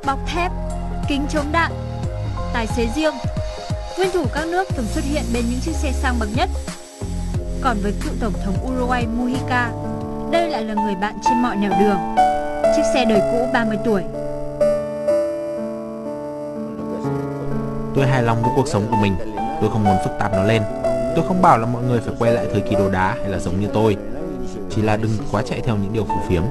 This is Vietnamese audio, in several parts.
bọc thép, kính chống đạn, tài xế riêng. Nguyên thủ các nước thường xuất hiện bên những chiếc xe sang bậc nhất. Còn với cựu tổng thống Uruguay Mujica, đây lại là người bạn trên mọi nẻo đường. Chiếc xe đời cũ 30 tuổi. Tôi hài lòng với cuộc sống của mình. Tôi không muốn phức tạp nó lên. Tôi không bảo là mọi người phải quay lại thời kỳ đồ đá hay là giống như tôi. Chỉ là đừng quá chạy theo những điều phù phiếm.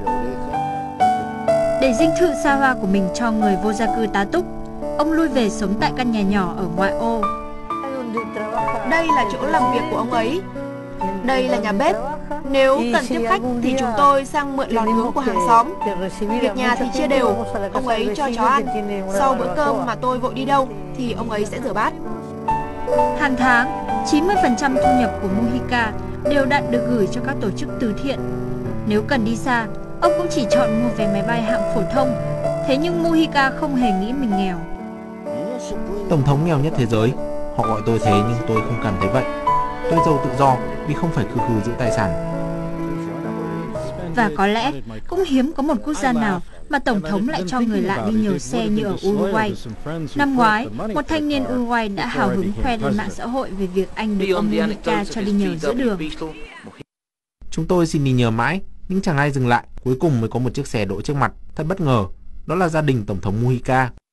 Để dinh thự xa hoa của mình cho người vô gia cư tá túc, ông lui về sống tại căn nhà nhỏ ở ngoại ô. Đây là chỗ làm việc của ông ấy. Đây là nhà bếp. Nếu cần tiếp khách thì chúng tôi sang mượn lò nướng của hàng xóm. Việc nhà thì chia đều. Ông ấy cho chó ăn. Sau bữa cơm mà tôi vội đi đâu thì ông ấy sẽ rửa bát. Hàng tháng, 90% thu nhập của Mujica đều đặn được gửi cho các tổ chức từ thiện. Nếu cần đi xa, ông cũng chỉ chọn mua vé máy bay hạng phổ thông. Thế nhưng Mujica không hề nghĩ mình nghèo. Tổng thống nghèo nhất thế giới. Họ gọi tôi thế nhưng tôi không cảm thấy vậy. Tôi giàu tự do vì không phải khư khư giữ tài sản. Và có lẽ cũng hiếm có một quốc gia nào mà tổng thống lại cho người lạ đi nhiều xe như ở Uruguay. Năm ngoái, một thanh niên Uruguay đã hào hứng khoe lên mạng xã hội về việc anh được ông Mujica cho đi nhờ giữa đường. Chúng tôi xin đi nhờ mãi, nhưng chẳng ai dừng lại. Cuối cùng mới có một chiếc xe đỗ trước mặt. Thật bất ngờ, đó là gia đình tổng thống Mujica.